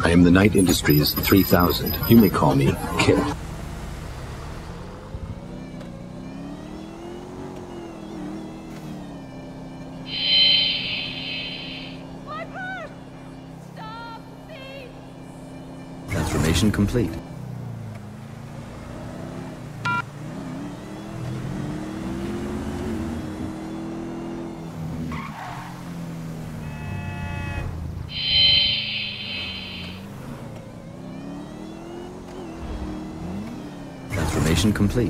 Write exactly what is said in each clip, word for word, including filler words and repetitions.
I am the Knight Industries three thousand. You may call me Kit. My purse! Stop, thief! Transformation complete. Transformation complete.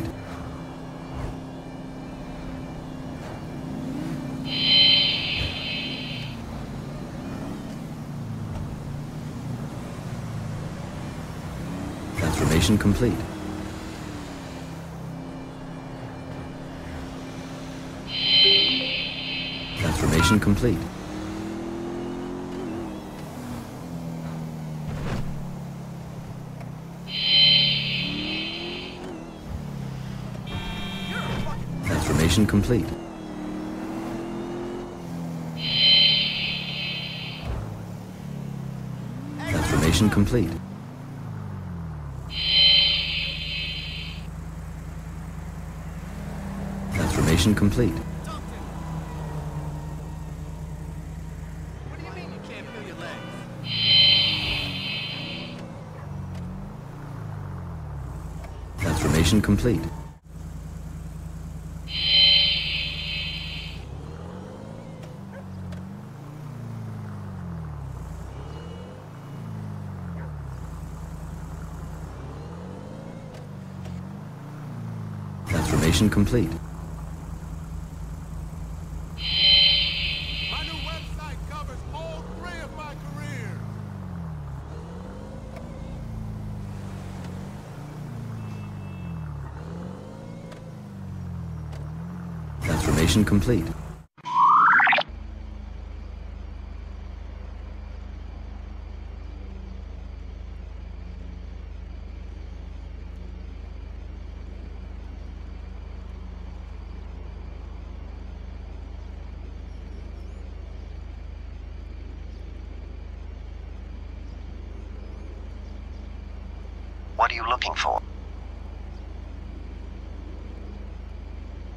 Transformation complete. Transformation complete. Transformation complete. Transformation complete. Transformation complete. What do you mean you can't feel your legs? Transformation complete. Transformation complete. My new website covers all three of my careers. Transformation complete. What are you looking for?